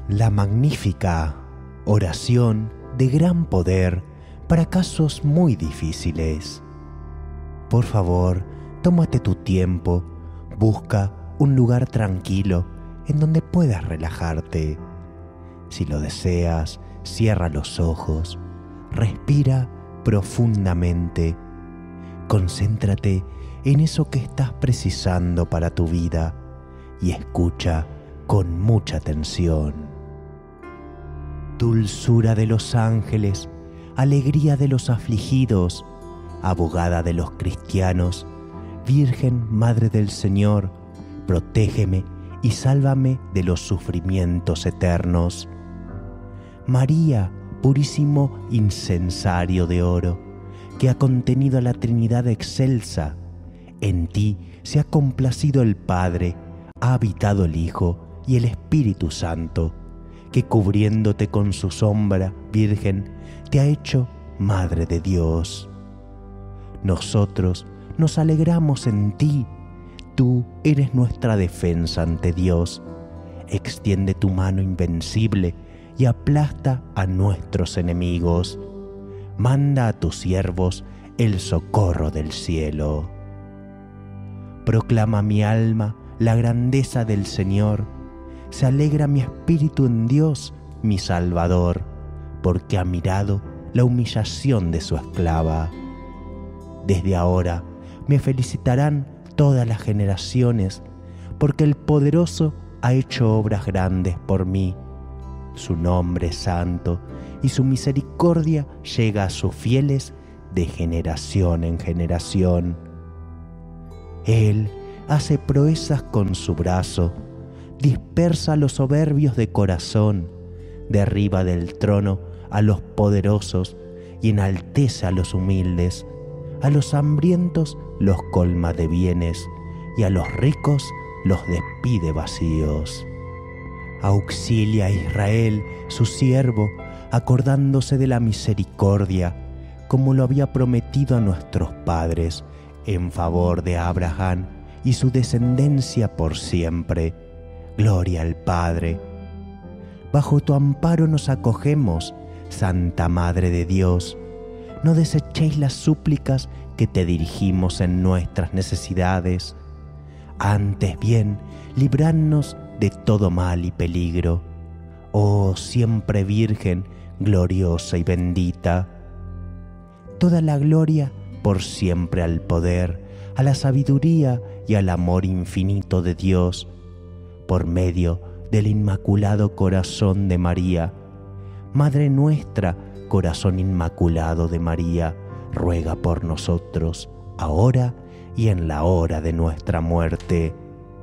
La magnífica oración de gran poder para casos muy difíciles. Por favor, tómate tu tiempo, busca un lugar tranquilo en donde puedas relajarte. Si lo deseas, cierra los ojos, respira profundamente, concéntrate en eso que estás precisando para tu vida y escucha con mucha atención. Dulzura de los ángeles, alegría de los afligidos, abogada de los cristianos, Virgen Madre del Señor, protégeme y sálvame de los sufrimientos eternos. María, purísimo incensario de oro, que ha contenido a la Trinidad excelsa, en ti se ha complacido el Padre, ha habitado el Hijo y el Espíritu Santo, que cubriéndote con su sombra, Virgen, te ha hecho Madre de Dios. Nosotros nos alegramos en ti, tú eres nuestra defensa ante Dios. Extiende tu mano invencible y aplasta a nuestros enemigos. Manda a tus siervos el socorro del cielo. Proclama mi alma la grandeza del Señor. Se alegra mi espíritu en Dios, mi Salvador, porque ha mirado la humillación de su esclava. Desde ahora me felicitarán todas las generaciones, porque el Poderoso ha hecho obras grandes por mí. Su nombre es santo y su misericordia llega a sus fieles de generación en generación. Él hace proezas con su brazo, dispersa a los soberbios de corazón, derriba del trono a los poderosos y enaltece a los humildes. A los hambrientos los colma de bienes y a los ricos los despide vacíos. Auxilia a Israel, su siervo, acordándose de la misericordia, como lo había prometido a nuestros padres, en favor de Abraham y su descendencia por siempre. Gloria al Padre. Bajo tu amparo nos acogemos, Santa Madre de Dios. No desechéis las súplicas que te dirigimos en nuestras necesidades. Antes bien, libradnos de todo mal y peligro. Oh, siempre Virgen, gloriosa y bendita. Toda la gloria por siempre al poder, a la sabiduría y al amor infinito de Dios, por medio del Inmaculado Corazón de María. Madre nuestra, Corazón Inmaculado de María, ruega por nosotros, ahora y en la hora de nuestra muerte.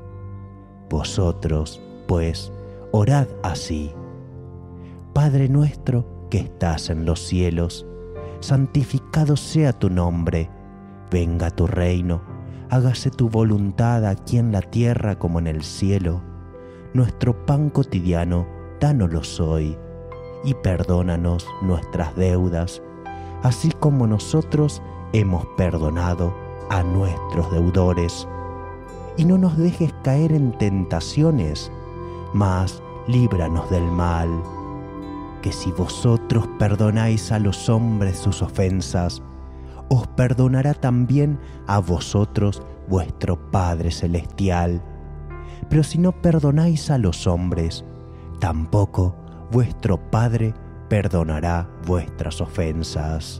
Vosotros, pues, orad así. Padre nuestro que estás en los cielos, santificado sea tu nombre. Venga tu reino, hágase tu voluntad aquí en la tierra como en el cielo. Nuestro pan cotidiano, dánoslo hoy, y perdónanos nuestras deudas, así como nosotros hemos perdonado a nuestros deudores. Y no nos dejes caer en tentaciones, mas líbranos del mal. Que si vosotros perdonáis a los hombres sus ofensas, os perdonará también a vosotros vuestro Padre Celestial. Pero si no perdonáis a los hombres, tampoco vuestro Padre perdonará vuestras ofensas.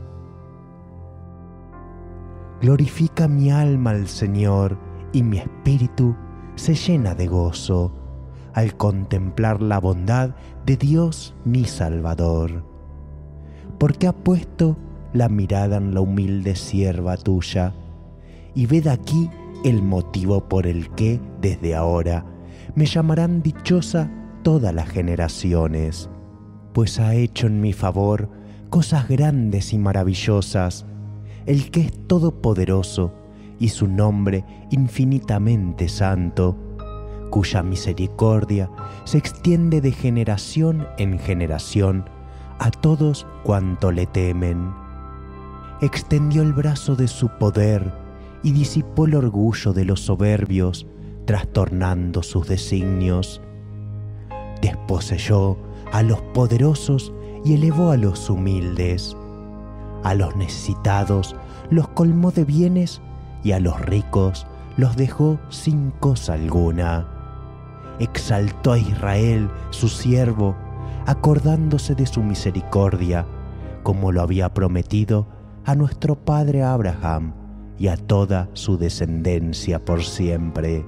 Glorifica mi alma al Señor, y mi espíritu se llena de gozo al contemplar la bondad de Dios mi Salvador, porque ha puesto la mirada en la humilde sierva tuya, y ved aquí el motivo por el que, desde ahora, me llamarán dichosa todas las generaciones, pues ha hecho en mi favor cosas grandes y maravillosas, el que es todopoderoso y su nombre infinitamente santo, cuya misericordia se extiende de generación en generación a todos cuanto le temen. Extendió el brazo de su poder y disipó el orgullo de los soberbios, trastornando sus designios. Desposeyó a los poderosos y elevó a los humildes. A los necesitados los colmó de bienes y a los ricos los dejó sin cosa alguna. Exaltó a Israel, su siervo, acordándose de su misericordia, como lo había prometido a nuestro padre Abraham y a toda su descendencia por siempre.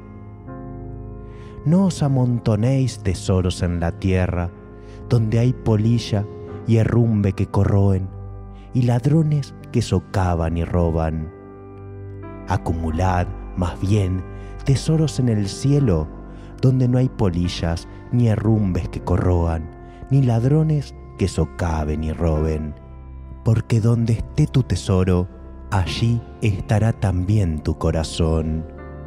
No os amontonéis tesoros en la tierra, donde hay polilla y herrumbe que corroen, y ladrones que socavan y roban. Acumulad, más bien, tesoros en el cielo, donde no hay polillas ni herrumbes que corroan, ni ladrones que socaven y roben. Porque donde esté tu tesoro, allí estará también tu corazón.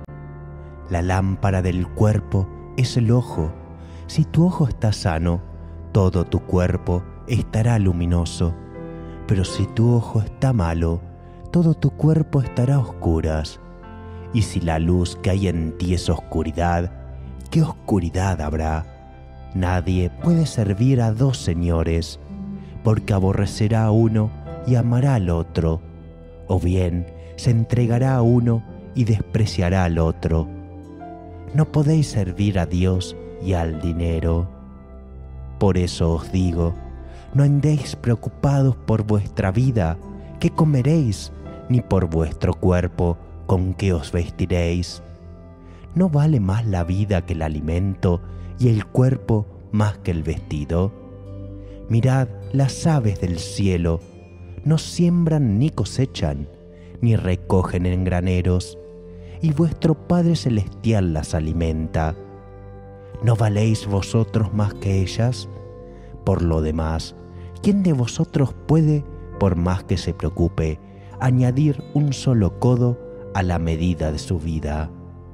La lámpara del cuerpo es el ojo. Si tu ojo está sano, todo tu cuerpo estará luminoso. Pero si tu ojo está malo, todo tu cuerpo estará a oscuras. Y si la luz que hay en ti es oscuridad, ¿qué oscuridad habrá? Nadie puede servir a dos señores, porque aborrecerá a uno y amará al otro, o bien se entregará a uno y despreciará al otro. No podéis servir a Dios y al dinero. Por eso os digo, no andéis preocupados por vuestra vida, qué comeréis, ni por vuestro cuerpo, con qué os vestiréis. ¿No vale más la vida que el alimento y el cuerpo más que el vestido? Mirad las aves del cielo, no siembran ni cosechan, ni recogen en graneros, y vuestro Padre Celestial las alimenta. ¿No valéis vosotros más que ellas? Por lo demás, ¿quién de vosotros puede, por más que se preocupe, añadir un solo codo a la medida de su vida?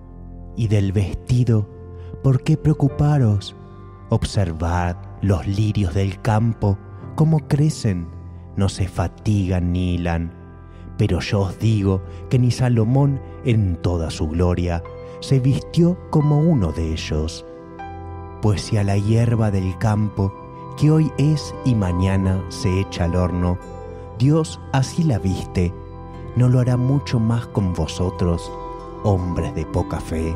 Y del vestido, ¿por qué preocuparos? Observad los lirios del campo, cómo crecen, no se fatigan ni hilan. Pero yo os digo que ni Salomón en toda su gloria se vistió como uno de ellos. Pues si a la hierba del campo, que hoy es y mañana se echa al horno, Dios así la viste, ¿no lo hará mucho más con vosotros, hombres de poca fe?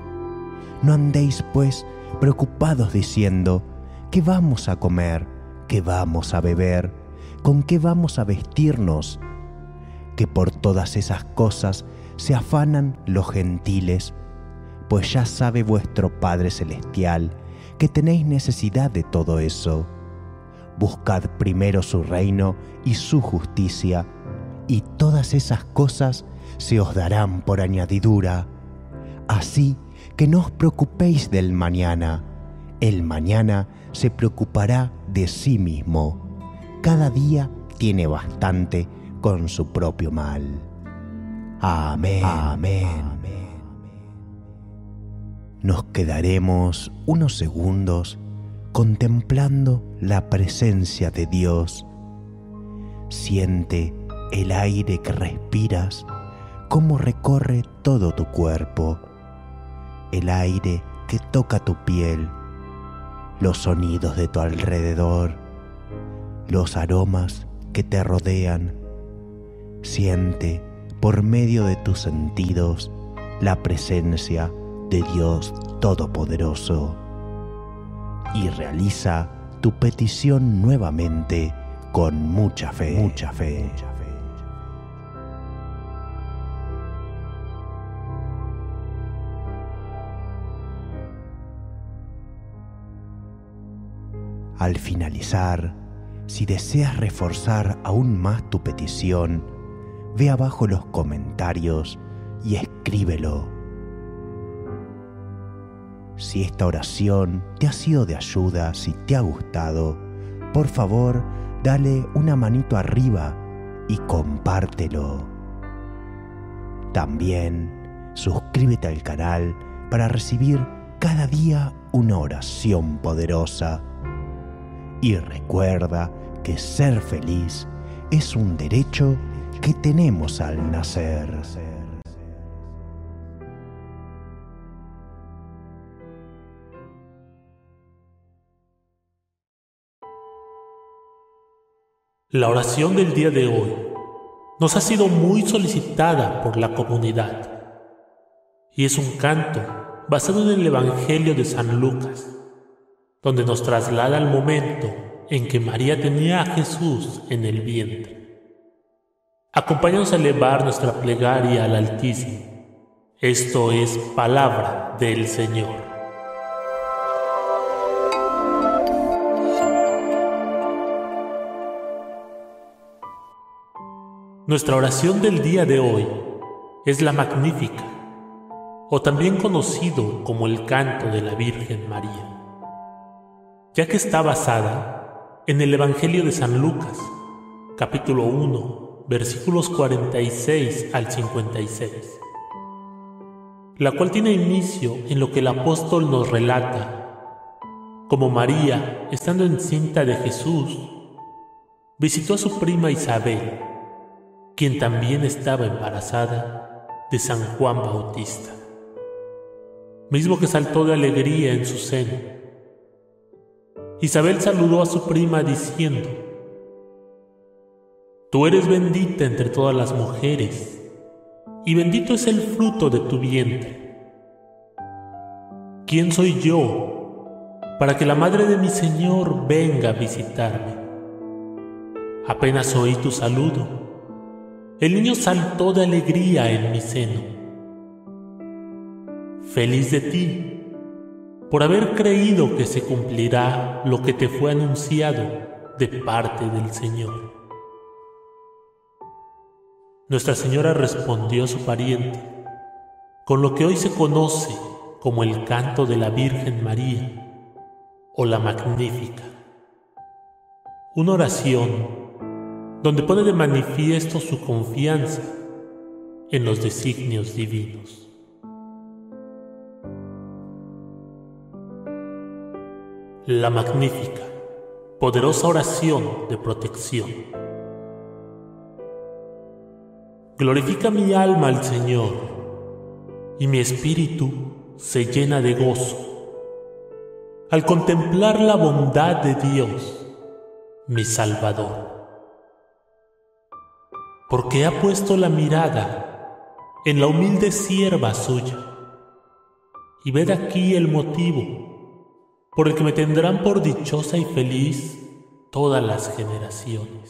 No andéis, pues, preocupados diciendo, ¿qué vamos a comer? ¿Qué vamos a beber? ¿Con qué vamos a vestirnos? Que por todas esas cosas se afanan los gentiles, pues ya sabe vuestro Padre Celestial que tenéis necesidad de todo eso. Buscad primero su reino y su justicia, y todas esas cosas se os darán por añadidura. Así que no os preocupéis del mañana, el mañana se preocupará de sí mismo. Cada día tiene bastante con su propio mal. Amén. Amén. Nos quedaremos unos segundos contemplando la presencia de Dios. Siente el aire que respiras, cómo recorre todo tu cuerpo, el aire que toca tu piel, los sonidos de tu alrededor, los aromas que te rodean. Siente por medio de tus sentidos la presencia de Dios Todopoderoso y realiza tu petición nuevamente con mucha fe, mucha fe. Al finalizar, si deseas reforzar aún más tu petición, ve abajo los comentarios y escríbelo. Si esta oración te ha sido de ayuda, si te ha gustado, por favor, dale una manito arriba y compártelo. También suscríbete al canal para recibir cada día una oración poderosa. Y recuerda que ser feliz es un derecho que tenemos al nacer. La oración del día de hoy nos ha sido muy solicitada por la comunidad y es un canto basado en el Evangelio de San Lucas, donde nos traslada al momento en que María tenía a Jesús en el vientre. Acompáñanos a elevar nuestra plegaria al Altísimo. Esto es palabra del Señor. Nuestra oración del día de hoy es la Magnífica, o también conocido como el canto de la Virgen María, ya que está basada en el Evangelio de San Lucas, capítulo 1, versículos 46 al 56, la cual tiene inicio en lo que el apóstol nos relata, como María, estando encinta de Jesús, visitó a su prima Isabel, quien también estaba embarazada de San Juan Bautista, mismo que saltó de alegría en su seno. Isabel saludó a su prima diciendo: «Tú eres bendita entre todas las mujeres, y bendito es el fruto de tu vientre. ¿Quién soy yo para que la madre de mi Señor venga a visitarme? Apenas oí tu saludo, el niño saltó de alegría en mi seno. Feliz de ti, por haber creído que se cumplirá lo que te fue anunciado de parte del Señor». Nuestra Señora respondió a su pariente con lo que hoy se conoce como el canto de la Virgen María o la Magnífica, una oración donde pone de manifiesto su confianza en los designios divinos. La Magnífica, poderosa oración de protección. Glorifica mi alma al Señor, y mi espíritu se llena de gozo al contemplar la bondad de Dios, mi Salvador. Porque ha puesto la mirada en la humilde sierva suya, y ved aquí el motivo por el que me tendrán por dichosa y feliz todas las generaciones.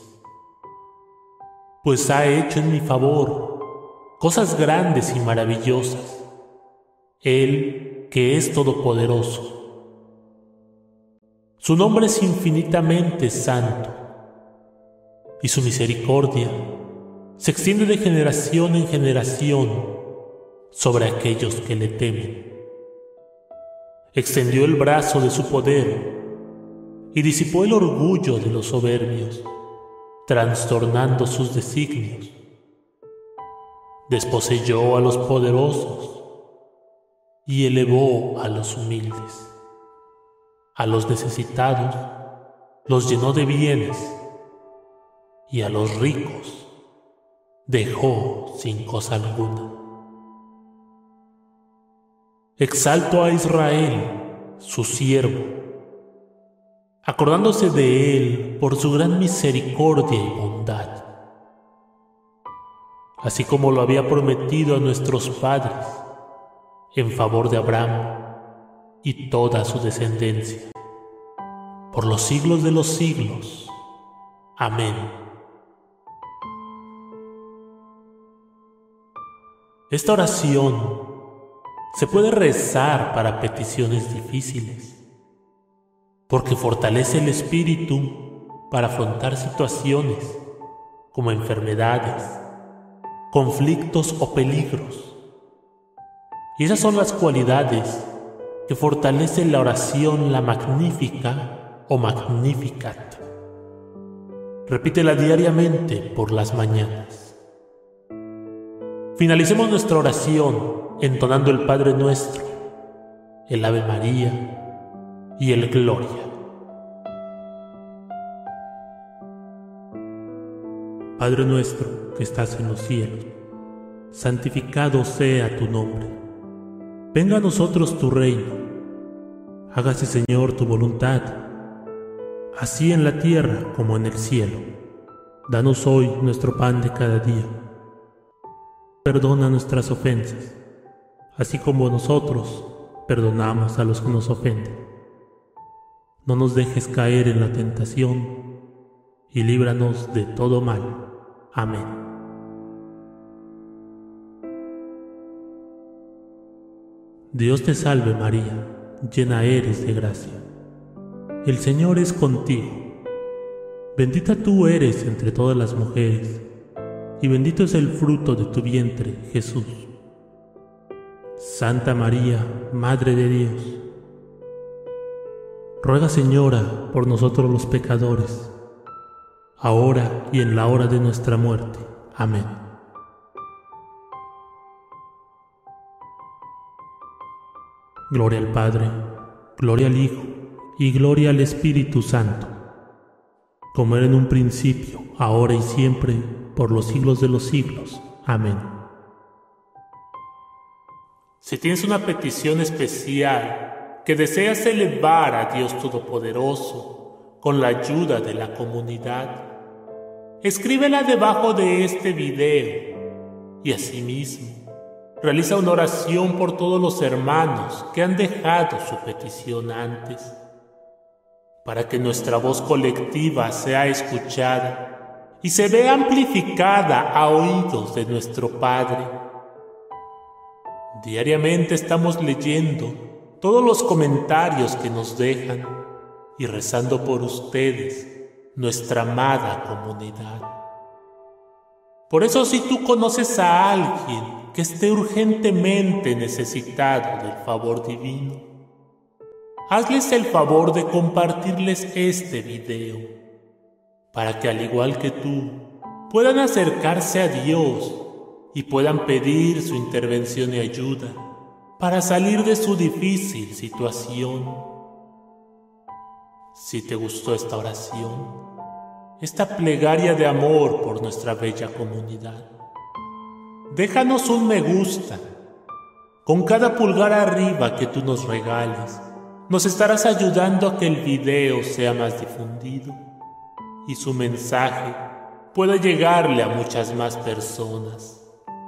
Pues ha hecho en mi favor cosas grandes y maravillosas, Él que es todopoderoso. Su nombre es infinitamente santo, y su misericordia se extiende de generación en generación sobre aquellos que le temen. Extendió el brazo de su poder y disipó el orgullo de los soberbios, trastornando sus designios. Desposeyó a los poderosos y elevó a los humildes. A los necesitados los llenó de bienes, y a los ricos dejó sin cosa alguna. Exalto a Israel, su siervo, acordándose de él por su gran misericordia y bondad, así como lo había prometido a nuestros padres, en favor de Abraham y toda su descendencia, por los siglos de los siglos. Amén. Esta oración se puede rezar para peticiones difíciles, porque fortalece el espíritu para afrontar situaciones como enfermedades, conflictos o peligros. Y esas son las cualidades que fortalecen la oración, la Magnífica o Magnificat. Repítela diariamente por las mañanas. Finalicemos nuestra oración entonando el Padre Nuestro, el Ave María y el Gloria. Padre nuestro que estás en los cielos, santificado sea tu nombre. Venga a nosotros tu reino. Hágase, Señor, tu voluntad, así en la tierra como en el cielo. Danos hoy nuestro pan de cada día. Perdona nuestras ofensas, así como nosotros perdonamos a los que nos ofenden. No nos dejes caer en la tentación y líbranos de todo mal. Amén. Dios te salve María, llena eres de gracia. El Señor es contigo. Bendita tú eres entre todas las mujeres, y bendito es el fruto de tu vientre, Jesús. Santa María, Madre de Dios, ruega, Señora, por nosotros los pecadores, ahora y en la hora de nuestra muerte. Amén. Gloria al Padre, gloria al Hijo, y gloria al Espíritu Santo, como era en un principio, ahora y siempre, por los siglos de los siglos. Amén. Si tienes una petición especial que deseas elevar a Dios Todopoderoso con la ayuda de la comunidad, escríbela debajo de este video y asimismo realiza una oración por todos los hermanos que han dejado su petición antes, para que nuestra voz colectiva sea escuchada y se vea amplificada a oídos de nuestro Padre. Diariamente estamos leyendo todos los comentarios que nos dejan y rezando por ustedes, nuestra amada comunidad. Por eso, si tú conoces a alguien que esté urgentemente necesitado del favor divino, hazles el favor de compartirles este video, para que al igual que tú, puedan acercarse a Dios y puedan pedir su intervención y ayuda para salir de su difícil situación. Si te gustó esta oración, esta plegaria de amor por nuestra bella comunidad, déjanos un me gusta. Con cada pulgar arriba que tú nos regales, nos estarás ayudando a que el video sea más difundido y su mensaje pueda llegarle a muchas más personas.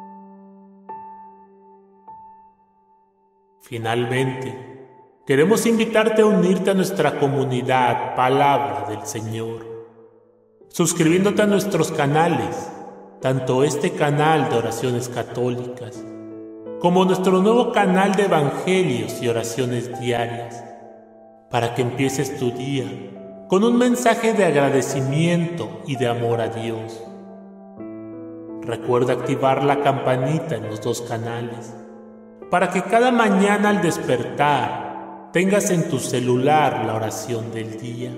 Finalmente, queremos invitarte a unirte a nuestra comunidad Palabra del Señor, suscribiéndote a nuestros canales, tanto este canal de oraciones católicas como nuestro nuevo canal de evangelios y oraciones diarias, para que empieces tu día con un mensaje de agradecimiento y de amor a Dios. Recuerda activar la campanita en los dos canales, para que cada mañana al despertar tengas en tu celular la oración del día.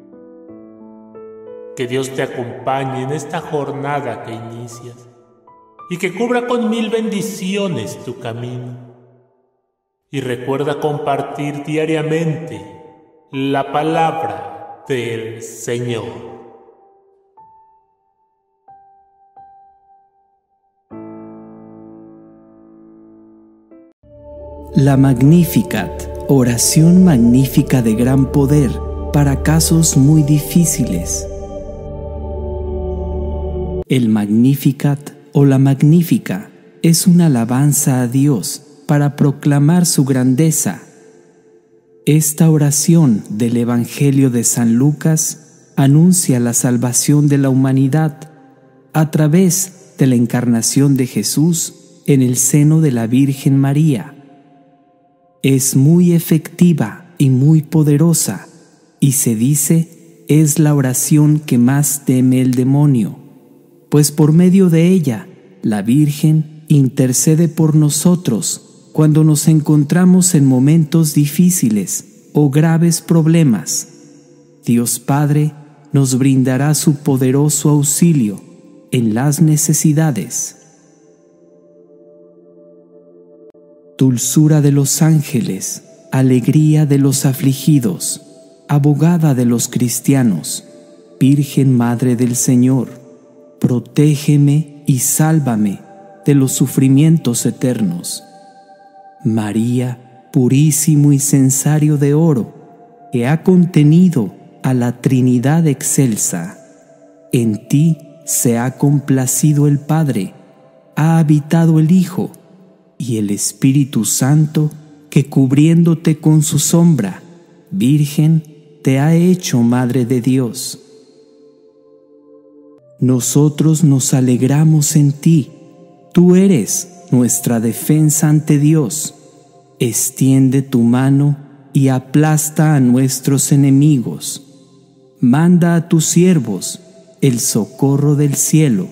Que Dios te acompañe en esta jornada que inicias y que cubra con 1000 bendiciones tu camino. Y recuerda compartir diariamente la palabra del Señor. La Magnificat, oración magnífica de gran poder para casos muy difíciles. El Magnificat o la Magnífica es una alabanza a Dios para proclamar su grandeza. Esta oración del Evangelio de San Lucas anuncia la salvación de la humanidad a través de la encarnación de Jesús en el seno de la Virgen María. Es muy efectiva y muy poderosa, y se dice es la oración que más teme el demonio, pues por medio de ella la Virgen intercede por nosotros cuando nos encontramos en momentos difíciles o graves problemas. Dios Padre nos brindará su poderoso auxilio en las necesidades. Dulzura de los ángeles, alegría de los afligidos, abogada de los cristianos, Virgen Madre del Señor, protégeme y sálvame de los sufrimientos eternos. María, purísimo incensario de oro, que ha contenido a la Trinidad excelsa, en ti se ha complacido el Padre, ha habitado el Hijo, y el Espíritu Santo, que cubriéndote con su sombra, Virgen, te ha hecho Madre de Dios. Nosotros nos alegramos en ti, tú eres nuestra defensa ante Dios. Extiende tu mano y aplasta a nuestros enemigos. Manda a tus siervos el socorro del cielo.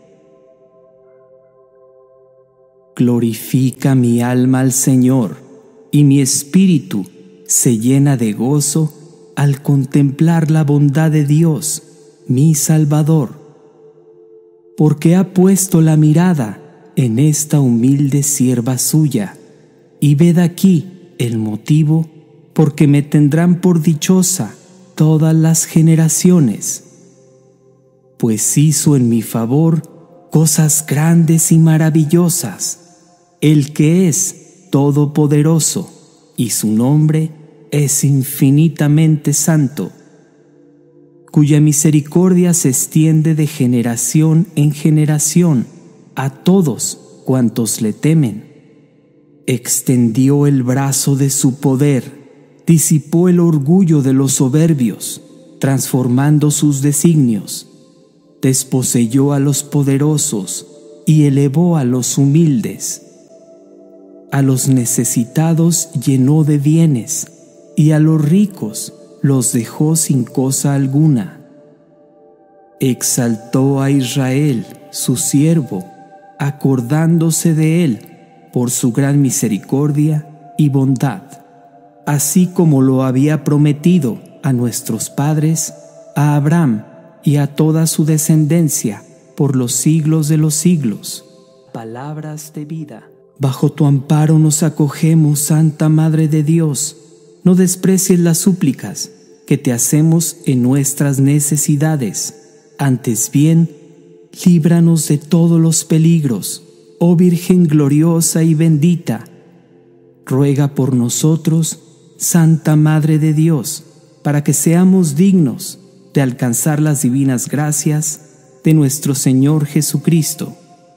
Glorifica mi alma al Señor, y mi espíritu se llena de gozo al contemplar la bondad de Dios, mi Salvador, porque ha puesto la mirada en esta humilde sierva suya, y ved aquí el motivo porque me tendrán por dichosa todas las generaciones, pues hizo en mi favor cosas grandes y maravillosas, el que es todopoderoso, y su nombre es infinitamente santo, cuya misericordia se extiende de generación en generación a todos cuantos le temen. Extendió el brazo de su poder, disipó el orgullo de los soberbios, transformando sus designios. Desposeyó a los poderosos y elevó a los humildes. A los necesitados llenó de bienes, y a los ricos los dejó sin cosa alguna. Exaltó a Israel, su siervo, acordándose de él por su gran misericordia y bondad, así como lo había prometido a nuestros padres, a Abraham y a toda su descendencia por los siglos de los siglos. Palabras de vida. Bajo tu amparo nos acogemos, Santa Madre de Dios. No desprecies las súplicas que te hacemos en nuestras necesidades. Antes bien, líbranos de todos los peligros, oh Virgen gloriosa y bendita. Ruega por nosotros, Santa Madre de Dios, para que seamos dignos de alcanzar las divinas gracias de nuestro Señor Jesucristo.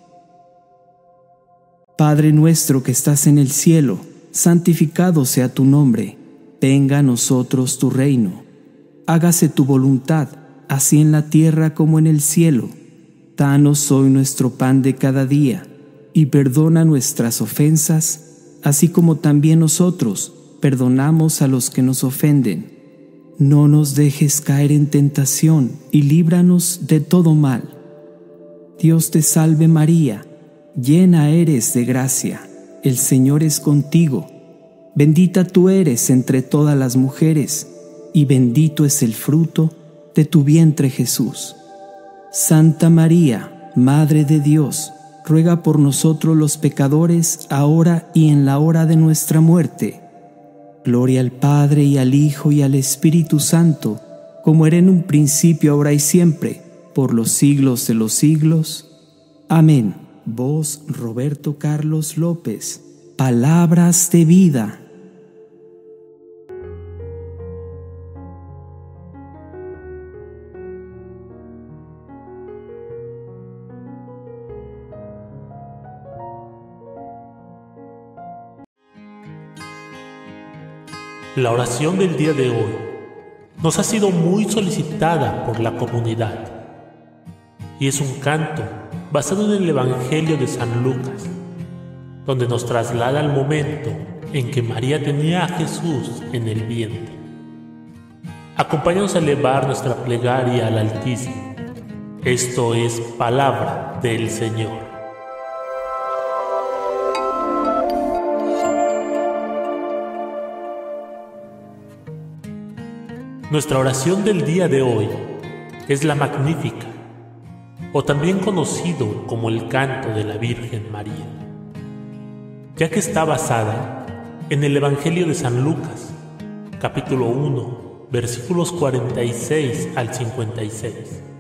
Padre nuestro que estás en el cielo, santificado sea tu nombre. Venga a nosotros tu reino. Hágase tu voluntad, así en la tierra como en el cielo. Danos hoy nuestro pan de cada día, y perdona nuestras ofensas, así como también nosotros perdonamos a los que nos ofenden. No nos dejes caer en tentación, y líbranos de todo mal. Dios te salve María, llena eres de gracia, el Señor es contigo. Bendita tú eres entre todas las mujeres, y bendito es el fruto de tu vientre Jesús. Santa María, Madre de Dios, ruega por nosotros los pecadores, ahora y en la hora de nuestra muerte. Gloria al Padre, y al Hijo, y al Espíritu Santo, como era en un principio, ahora y siempre, por los siglos de los siglos. Amén. Voz Roberto Carlos López. Palabras de vida. La oración del día de hoy nos ha sido muy solicitada por la comunidad y es un canto basado en el Evangelio de San Lucas, donde nos traslada al momento en que María tenía a Jesús en el vientre. Acompáñanos a elevar nuestra plegaria al Altísimo. Esto es palabra del Señor. Nuestra oración del día de hoy es la Magnífica, o también conocido como el canto de la Virgen María, ya que está basada en el Evangelio de San Lucas, capítulo 1, versículos 46 al 56,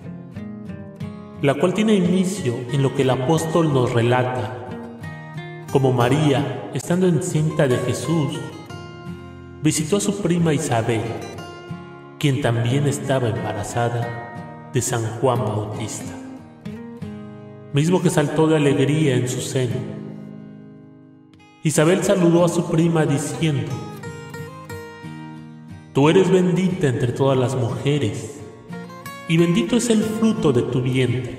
la cual tiene inicio en lo que el apóstol nos relata, como María, estando encinta de Jesús, visitó a su prima Isabel, quien también estaba embarazada de San Juan Bautista. mismo que saltó de alegría en su seno. Isabel saludó a su prima diciendo: Tú eres bendita entre todas las mujeres, y bendito es el fruto de tu vientre.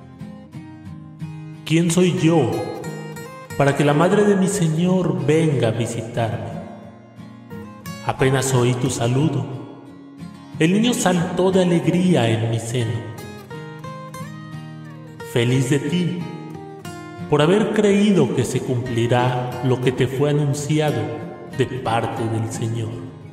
¿Quién soy yo para que la madre de mi Señor venga a visitarme? Apenas oí tu saludo, el niño saltó de alegría en mi seno. Feliz de ti, por haber creído que se cumplirá lo que te fue anunciado de parte del Señor.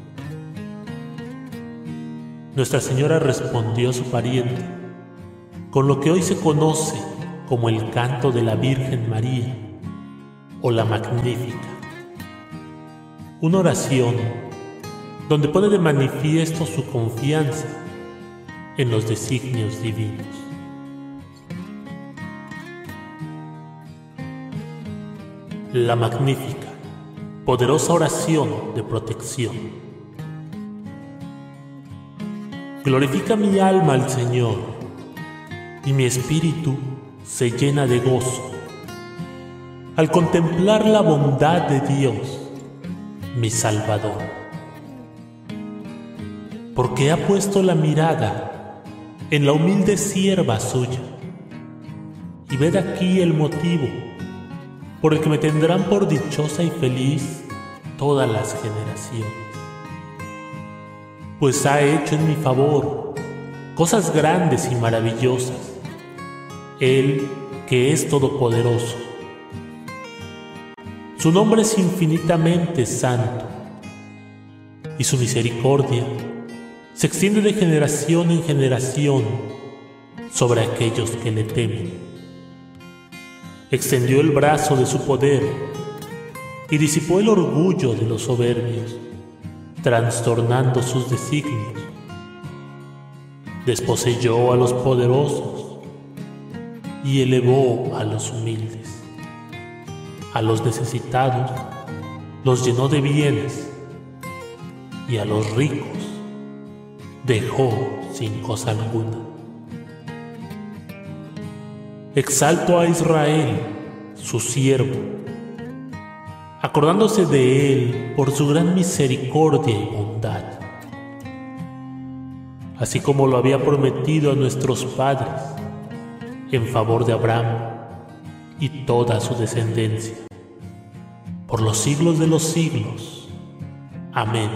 Nuestra Señora respondió a su pariente con lo que hoy se conoce como el canto de la Virgen María o la Magnífica, una oración donde pone de manifiesto su confianza en los designios divinos. La Magnífica, poderosa oración de protección. Glorifica mi alma al Señor, y mi espíritu se llena de gozo al contemplar la bondad de Dios, mi Salvador. Porque ha puesto la mirada en la humilde sierva suya, y ved aquí el motivo por el que me tendrán por dichosa y feliz todas las generaciones. Pues ha hecho en mi favor cosas grandes y maravillosas, Él que es todopoderoso. Su nombre es infinitamente santo, y su misericordia se extiende de generación en generación sobre aquellos que le temen. Extendió el brazo de su poder y disipó el orgullo de los soberbios, trastornando sus designios. Desposeyó a los poderosos y elevó a los humildes. A los necesitados los llenó de bienes, y a los ricos dejó sin cosa alguna. Exalto a Israel, su siervo, acordándose de él por su gran misericordia y bondad, así como lo había prometido a nuestros padres, en favor de Abraham y toda su descendencia, por los siglos de los siglos. Amén.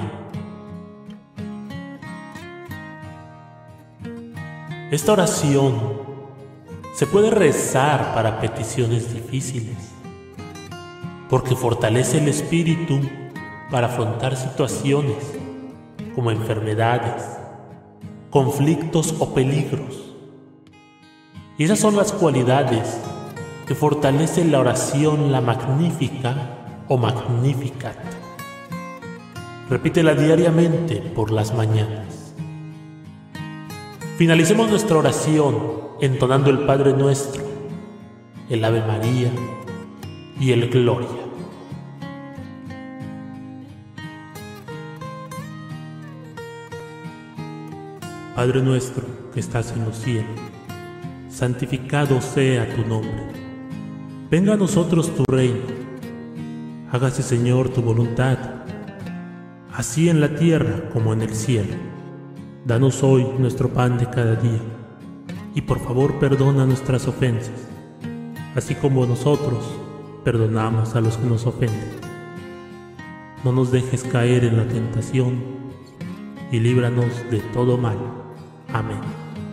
Esta oración se puede rezar para peticiones difíciles, porque fortalece el espíritu para afrontar situaciones como enfermedades, conflictos o peligros. Y esas son las cualidades que fortalecen la oración, la Magnífica o Magnificat. Repítela diariamente por las mañanas. Finalicemos nuestra oración entonando el Padre Nuestro, el Ave María y el Gloria. Padre nuestro que estás en los cielos, santificado sea tu nombre. Venga a nosotros tu reino. Hágase, Señor, tu voluntad, así en la tierra como en el cielo. Danos hoy nuestro pan de cada día, y por favor perdona nuestras ofensas, así como nosotros perdonamos a los que nos ofenden. No nos dejes caer en la tentación, y líbranos de todo mal. Amén.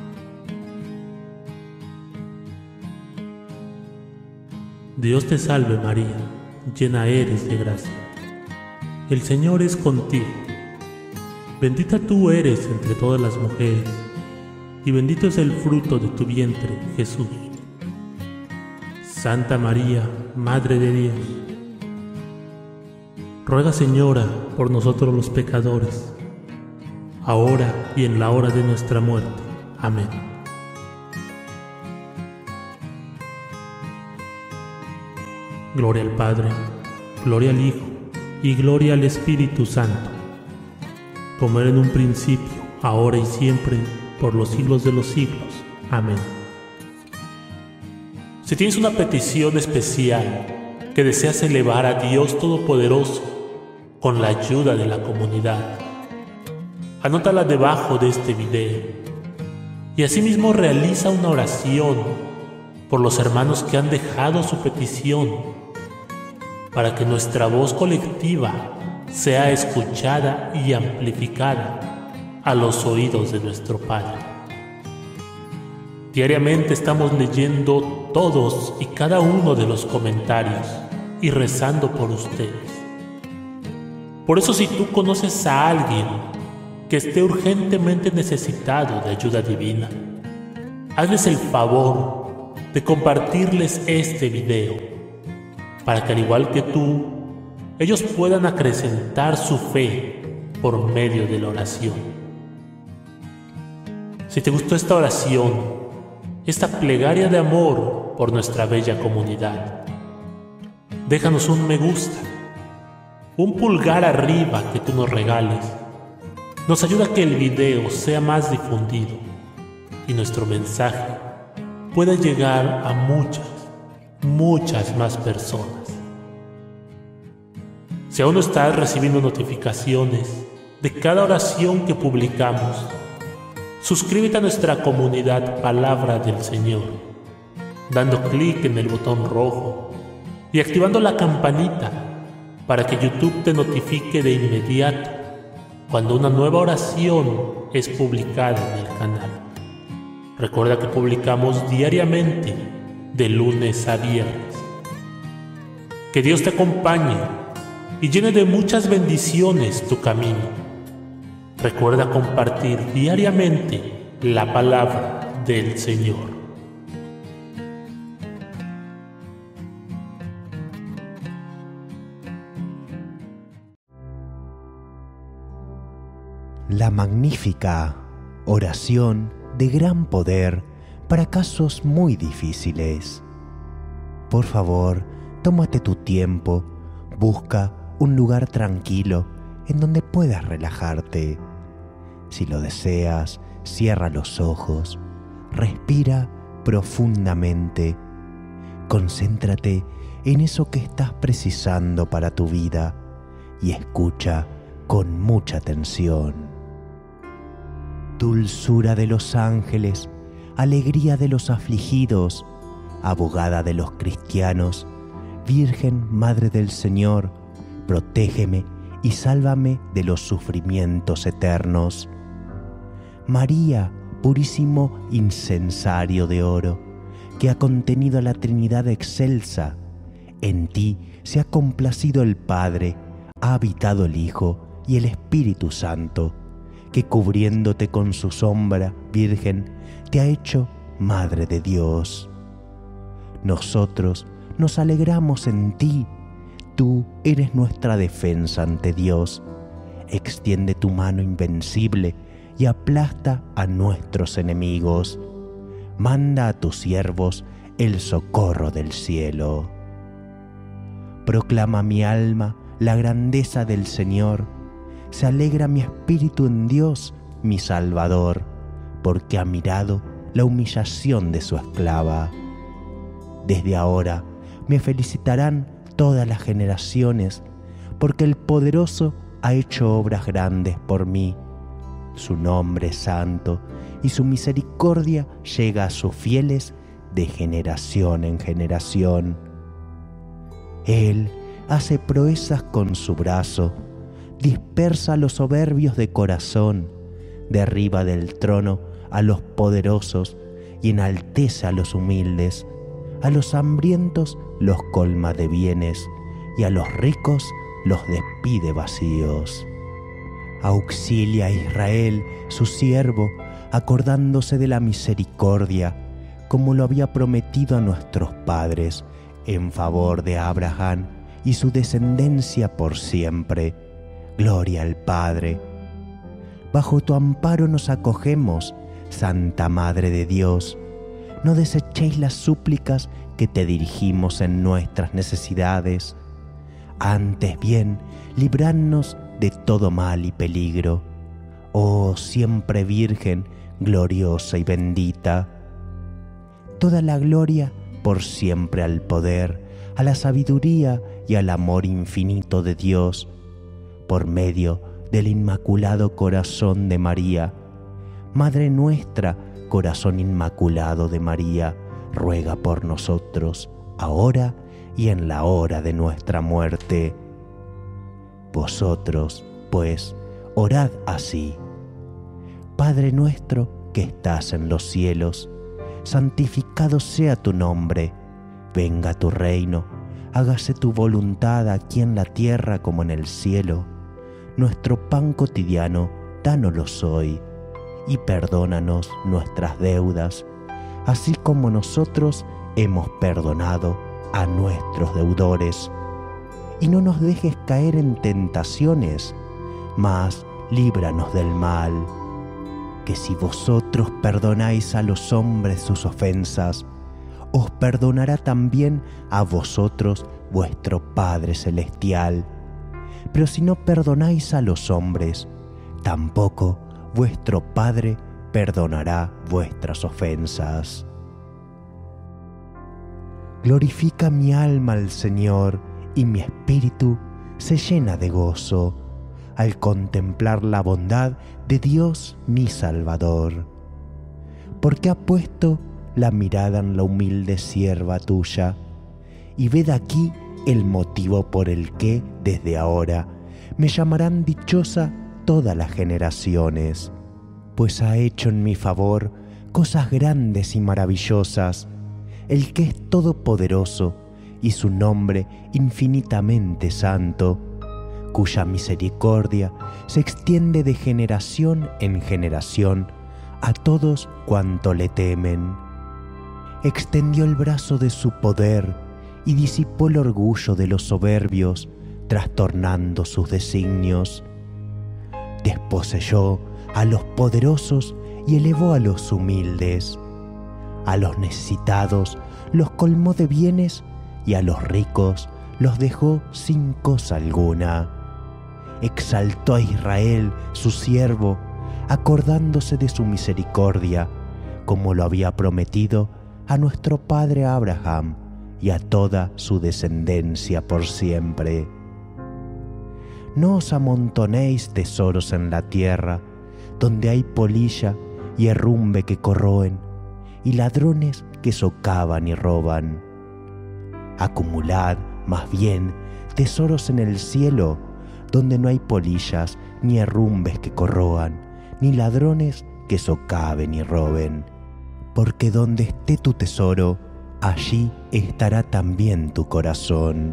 Dios te salve María, llena eres de gracia. El Señor es contigo. Bendita tú eres entre todas las mujeres, y bendito es el fruto de tu vientre, Jesús. Santa María, Madre de Dios, ruega, Señora, por nosotros los pecadores, ahora y en la hora de nuestra muerte. Amén. Gloria al Padre, gloria al Hijo y gloria al Espíritu Santo, como era en un principio, ahora y siempre, por los siglos de los siglos. Amén. Si tienes una petición especial que deseas elevar a Dios Todopoderoso con la ayuda de la comunidad, anótala debajo de este video y asimismo realiza una oración por los hermanos que han dejado su petición para que nuestra voz colectiva sea escuchada y amplificada a los oídos de nuestro Padre. Diariamente estamos leyendo todos y cada uno de los comentarios y rezando por ustedes. Por eso, si tú conoces a alguien que esté urgentemente necesitado de ayuda divina, hazles el favor de compartirles este video para que, al igual que tú, ellos puedan acrecentar su fe por medio de la oración. Si te gustó esta oración, esta plegaria de amor por nuestra bella comunidad, déjanos un me gusta, un pulgar arriba que tú nos regales. Nos ayuda a que el video sea más difundido y nuestro mensaje pueda llegar a muchas más personas. Si aún no estás recibiendo notificaciones de cada oración que publicamos, suscríbete a nuestra comunidad Palabra del Señor, dando clic en el botón rojo y activando la campanita para que YouTube te notifique de inmediato cuando una nueva oración es publicada en el canal. Recuerda que publicamos diariamente de lunes a viernes. Que Dios te acompañe y llene de muchas bendiciones tu camino. Recuerda compartir diariamente la palabra del Señor. La magnífica oración de gran poder para casos muy difíciles. Por favor, tómate tu tiempo, busca un lugar tranquilo en donde puedas relajarte. Si lo deseas, cierra los ojos, respira profundamente, concéntrate en eso que estás precisando para tu vida y escucha con mucha atención. Dulzura de los ángeles, alegría de los afligidos, abogada de los cristianos, Virgen Madre del Señor, protégeme y sálvame de los sufrimientos eternos. María, purísimo incensario de oro, que ha contenido a la Trinidad excelsa, en ti se ha complacido el Padre, ha habitado el Hijo y el Espíritu Santo, que cubriéndote con su sombra, Virgen, te ha hecho Madre de Dios. Nosotros nos alegramos en ti, tú eres nuestra defensa ante Dios. Extiende tu mano invencible y aplasta a nuestros enemigos. Manda a tus siervos el socorro del cielo. Proclama mi alma la grandeza del Señor. Se alegra mi espíritu en Dios, mi Salvador, porque ha mirado la humillación de su esclava. Desde ahora me felicitarán todas las generaciones, porque el Poderoso ha hecho obras grandes por mí. Su nombre es santo y su misericordia llega a sus fieles de generación en generación. Él hace proezas con su brazo, dispersa a los soberbios de corazón, derriba del trono a los poderosos y enaltece a los humildes. A los hambrientos los colma de bienes y a los ricos los despide vacíos. Auxilia a Israel, su siervo, acordándose de la misericordia, como lo había prometido a nuestros padres, en favor de Abraham y su descendencia por siempre. Gloria al Padre. Bajo tu amparo nos acogemos, Santa Madre de Dios. No desechéis las súplicas que te dirigimos en nuestras necesidades. Antes bien, libradnos de todo mal y peligro. Oh, siempre Virgen, gloriosa y bendita. Toda la gloria por siempre al poder, a la sabiduría y al amor infinito de Dios, por medio del Inmaculado Corazón de María. Madre nuestra, Corazón Inmaculado de María, ruega por nosotros, ahora y en la hora de nuestra muerte. Vosotros, pues, orad así: Padre nuestro que estás en los cielos, santificado sea tu nombre, venga tu reino, hágase tu voluntad aquí en la tierra como en el cielo. Nuestro pan cotidiano, dánoslo hoy, y perdónanos nuestras deudas, así como nosotros hemos perdonado a nuestros deudores. Y no nos dejes caer en tentaciones, mas líbranos del mal. Que si vosotros perdonáis a los hombres sus ofensas, os perdonará también a vosotros vuestro Padre Celestial. Pero si no perdonáis a los hombres, tampoco vuestro Padre perdonará vuestras ofensas. Glorifica mi alma al Señor, y mi espíritu se llena de gozo al contemplar la bondad de Dios mi Salvador, porque ha puesto la mirada en la humilde sierva tuya, y ved aquí el motivo por el que desde ahora me llamarán dichosa todas las generaciones, pues ha hecho en mi favor cosas grandes y maravillosas, el que es todopoderoso y su nombre infinitamente santo, cuya misericordia se extiende de generación en generación a todos cuanto le temen. Extendió el brazo de su poder y disipó el orgullo de los soberbios, trastornando sus designios. Desposeyó a los poderosos y elevó a los humildes. A los necesitados los colmó de bienes y a los ricos los dejó sin cosa alguna. Exaltó a Israel, su siervo, acordándose de su misericordia, como lo había prometido a nuestro padre Abraham y a toda su descendencia por siempre. No os amontonéis tesoros en la tierra, donde hay polilla y herrumbe que corroen, y ladrones que socavan y roban. Acumulad, más bien, tesoros en el cielo, donde no hay polillas ni herrumbes que corroan, ni ladrones que socaven y roben. Porque donde esté tu tesoro, allí estará también tu corazón.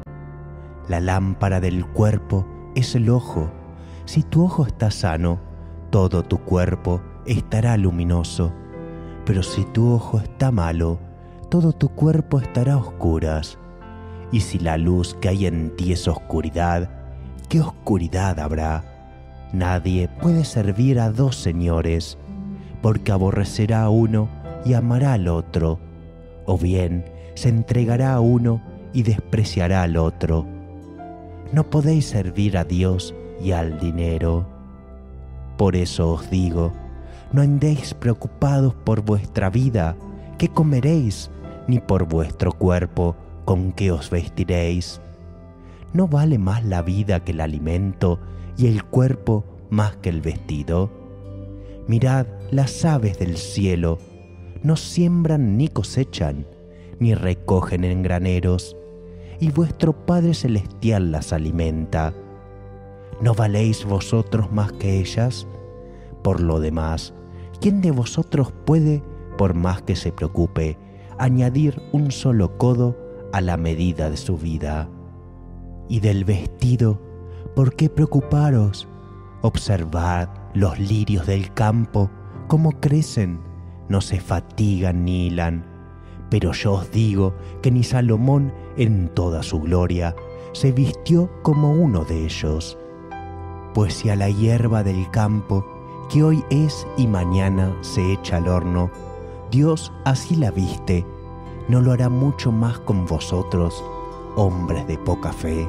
La lámpara del cuerpo es el ojo. Si tu ojo está sano, todo tu cuerpo estará luminoso. Pero si tu ojo está malo, todo tu cuerpo estará a oscuras. Y si la luz que hay en ti es oscuridad, ¿qué oscuridad habrá? Nadie puede servir a dos señores, porque aborrecerá a uno y amará al otro, o bien se entregará a uno y despreciará al otro. No podéis servir a Dios y al dinero. Por eso os digo, no andéis preocupados por vuestra vida, qué comeréis, ni por vuestro cuerpo, con qué os vestiréis. ¿No vale más la vida que el alimento y el cuerpo más que el vestido? Mirad las aves del cielo, no siembran ni cosechan, ni recogen en graneros, y vuestro Padre Celestial las alimenta. ¿No valéis vosotros más que ellas? Por lo demás, ¿quién de vosotros puede, por más que se preocupe, añadir un solo codo a la medida de su vida? Y del vestido, ¿por qué preocuparos? Observad los lirios del campo, cómo crecen, no se fatigan ni hilan. Pero yo os digo que ni Salomón en toda su gloria se vistió como uno de ellos. Pues si a la hierba del campo, que hoy es y mañana se echa al horno, Dios así la viste, ¿no lo hará mucho más con vosotros, hombres de poca fe?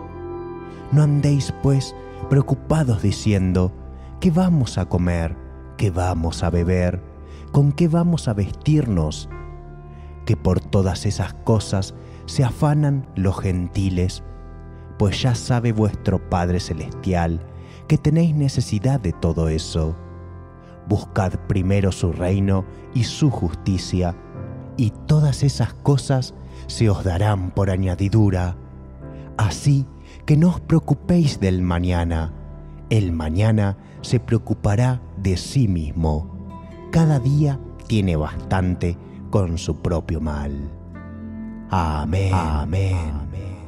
No andéis, pues, preocupados diciendo, ¿qué vamos a comer? ¿Qué vamos a beber? ¿Con qué vamos a vestirnos? que por todas esas cosas se afanan los gentiles, pues ya sabe vuestro Padre Celestial que tenéis necesidad de todo eso. Buscad primero su reino y su justicia, y todas esas cosas se os darán por añadidura. Así que no os preocupéis del mañana. El mañana se preocupará de sí mismo. Cada día tiene bastante con su propio mal. Amén. Amén.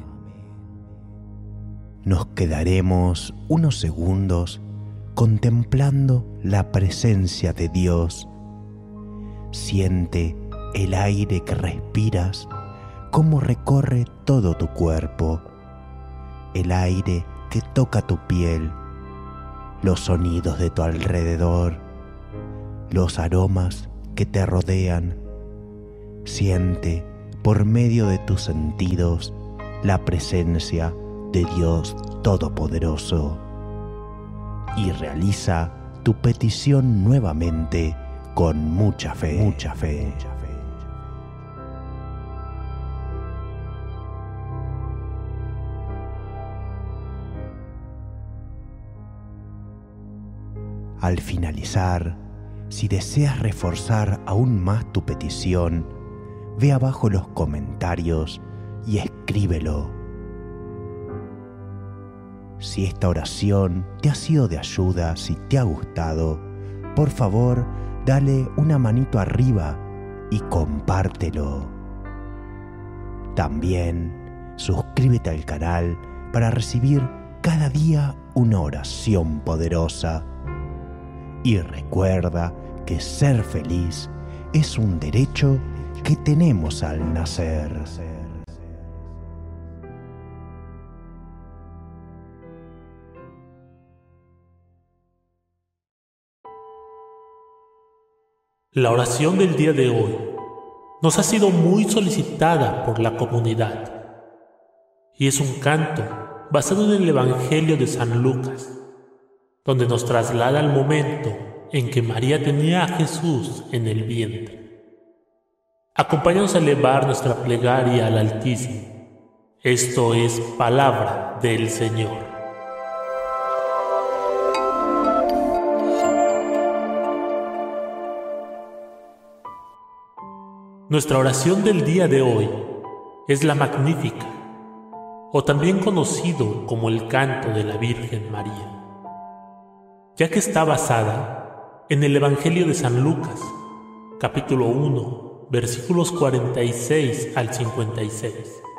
Nos quedaremos unos segundos contemplando la presencia de Dios. Siente el aire que respiras, cómo recorre todo tu cuerpo, el aire que toca tu piel, los sonidos de tu alrededor, los aromas que te rodean. Siente por medio de tus sentidos la presencia de Dios Todopoderoso y realiza tu petición nuevamente con mucha fe. Mucha fe. Al finalizar, si deseas reforzar aún más tu petición, ve abajo los comentarios y escríbelo. Si esta oración te ha sido de ayuda, si te ha gustado, por favor, dale una manito arriba y compártelo. También suscríbete al canal para recibir cada día una oración poderosa. Y recuerda que ser feliz es un derecho que tenemos al nacer. La oración del día de hoy nos ha sido muy solicitada por la comunidad y es un canto basado en el Evangelio de San Lucas, donde nos traslada al momento en que María tenía a Jesús en el vientre. Acompáñanos a elevar nuestra plegaria al Altísimo. Esto es palabra del Señor. Nuestra oración del día de hoy es la Magnífica, o también conocido como el canto de la Virgen María, ya que está basada en el Evangelio de San Lucas, capítulo 1, versículos 46 al 56,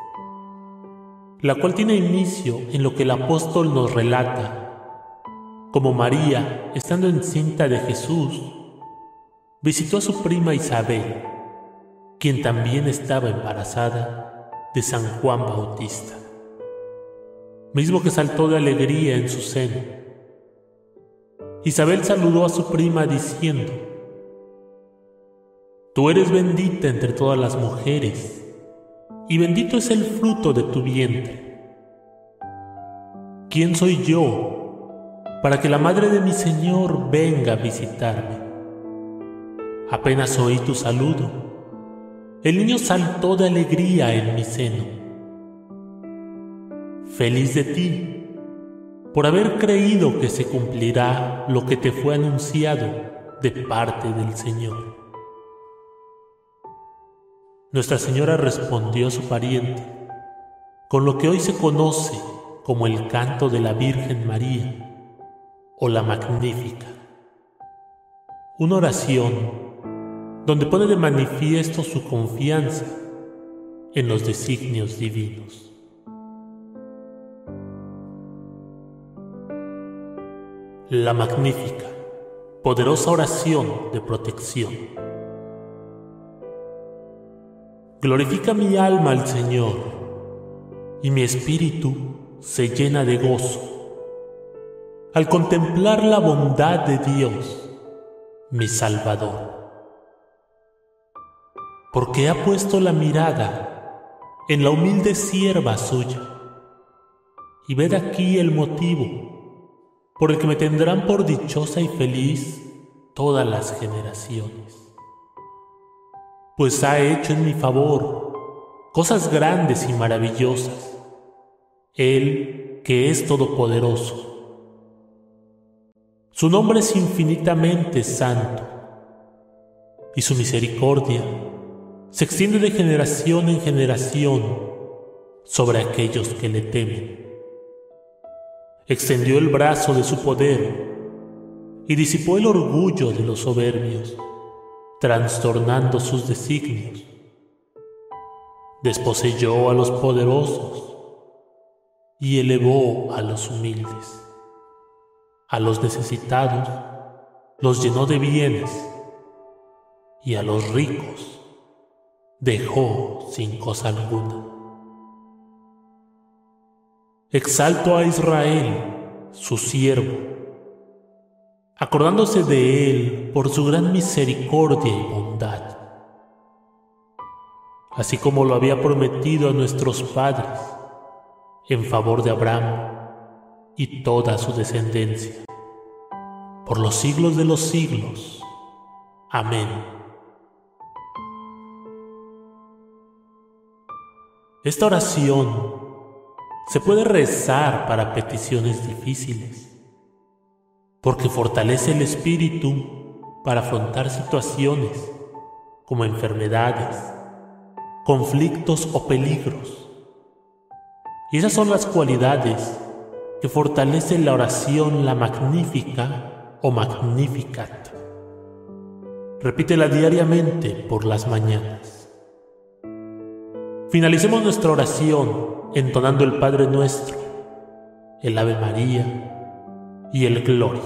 la cual tiene inicio en lo que el apóstol nos relata, como María, estando encinta de Jesús, visitó a su prima Isabel, quien también estaba embarazada de San Juan Bautista, mismo que saltó de alegría en su seno. Isabel saludó a su prima diciendo: Tú eres bendita entre todas las mujeres, y bendito es el fruto de tu vientre. ¿Quién soy yo para que la madre de mi Señor venga a visitarme? Apenas oí tu saludo, el niño saltó de alegría en mi seno. Feliz de ti, por haber creído que se cumplirá lo que te fue anunciado de parte del Señor. Nuestra Señora respondió a su pariente con lo que hoy se conoce como el canto de la Virgen María o la Magnífica, una oración donde pone de manifiesto su confianza en los designios divinos. La Magnífica, poderosa oración de protección. Glorifica mi alma al Señor, y mi espíritu se llena de gozo al contemplar la bondad de Dios, mi Salvador. Porque ha puesto la mirada en la humilde sierva suya, y ved aquí el motivo por el que me tendrán por dichosa y feliz todas las generaciones. pues ha hecho en mi favor cosas grandes y maravillosas, Él que es todopoderoso. Su nombre es infinitamente santo, y su misericordia se extiende de generación en generación sobre aquellos que le temen. Extendió el brazo de su poder y disipó el orgullo de los soberbios, trastornando sus designios. Desposeyó a los poderosos y elevó a los humildes. A los necesitados los llenó de bienes y a los ricos dejó sin cosa alguna. Exalto a Israel, su siervo, acordándose de él por su gran misericordia y bondad, así como lo había prometido a nuestros padres, en favor de Abraham y toda su descendencia, por los siglos de los siglos. Amén. Esta oración se puede rezar para peticiones difíciles, porque fortalece el espíritu para afrontar situaciones como enfermedades, conflictos o peligros. Y esas son las cualidades que fortalecen la oración, la Magnífica o Magnificat. Repítela diariamente por las mañanas. Finalicemos nuestra oración entonando el Padre Nuestro, el Ave María y el Gloria.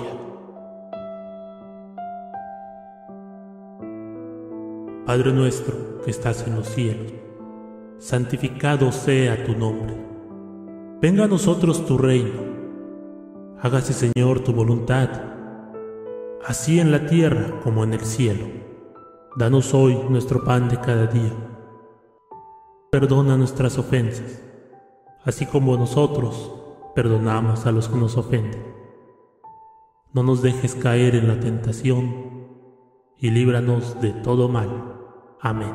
Padre nuestro que estás en los cielos, santificado sea tu nombre. Venga a nosotros tu reino. Hágase, Señor, tu voluntad, así en la tierra como en el cielo. Danos hoy nuestro pan de cada día. Perdona nuestras ofensas, así como nosotros perdonamos a los que nos ofenden. No nos dejes caer en la tentación y líbranos de todo mal. Amén.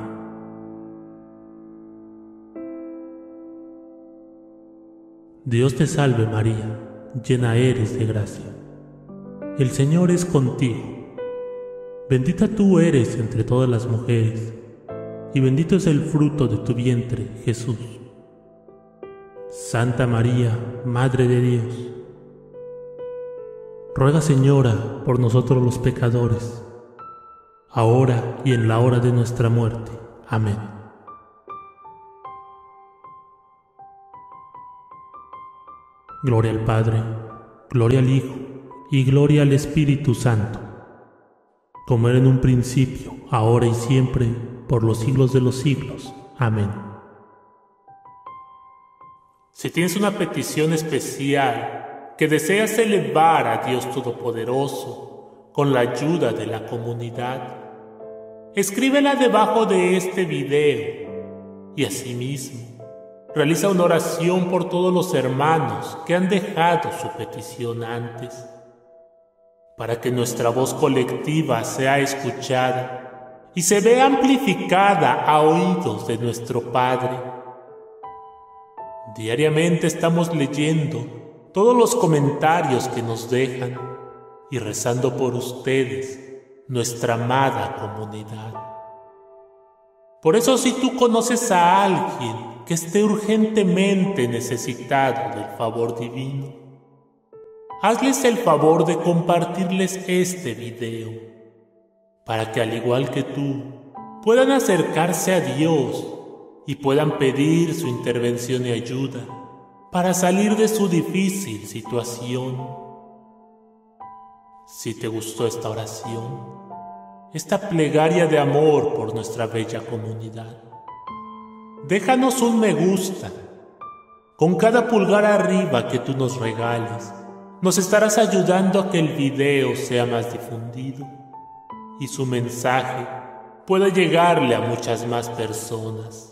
Dios te salve María, llena eres de gracia. El Señor es contigo. Bendita tú eres entre todas las mujeres, y bendito es el fruto de tu vientre, Jesús. Santa María, Madre de Dios, ruega, Señora, por nosotros los pecadores, ahora y en la hora de nuestra muerte. Amén. Gloria al Padre, gloria al Hijo y gloria al Espíritu Santo, como era en un principio, ahora y siempre, por los siglos de los siglos. Amén. Si tienes una petición especial que deseas elevar a Dios Todopoderoso con la ayuda de la comunidad, escríbela debajo de este video y asimismo realiza una oración por todos los hermanos que han dejado su petición antes, para que nuestra voz colectiva sea escuchada y se vea amplificada a oídos de nuestro Padre. Diariamente estamos leyendo todos los comentarios que nos dejan y rezando por ustedes, nuestra amada comunidad. Por eso, si tú conoces a alguien que esté urgentemente necesitado del favor divino, hazles el favor de compartirles este video, para que al igual que tú, puedan acercarse a Dios y puedan pedir su intervención y ayuda para salir de su difícil situación. Si te gustó esta oración, esta plegaria de amor por nuestra bella comunidad, déjanos un me gusta. Con cada pulgar arriba que tú nos regales, nos estarás ayudando a que el video sea más difundido y su mensaje pueda llegarle a muchas más personas.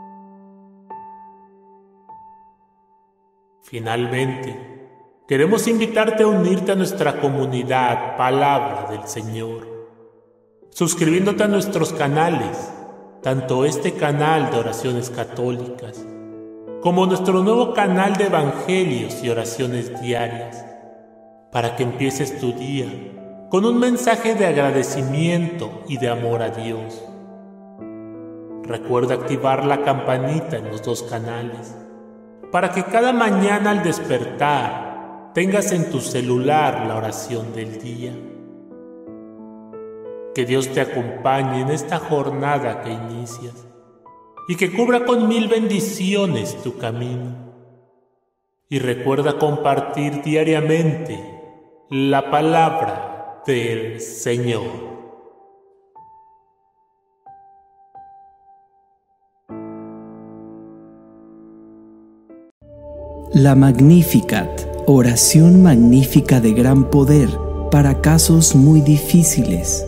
Finalmente, queremos invitarte a unirte a nuestra comunidad Palabra del Señor, suscribiéndote a nuestros canales tanto este canal de oraciones católicas como nuestro nuevo canal de evangelios y oraciones diarias, para que empieces tu día con un mensaje de agradecimiento y de amor a Dios. Recuerda activar la campanita en los dos canales, para que cada mañana al despertar tengas en tu celular la oración del día. Que Dios te acompañe en esta jornada que inicias y que cubra con 1000 bendiciones tu camino. Y recuerda compartir diariamente la palabra del Señor. La Magnificat, oración magnífica de gran poder para casos muy difíciles.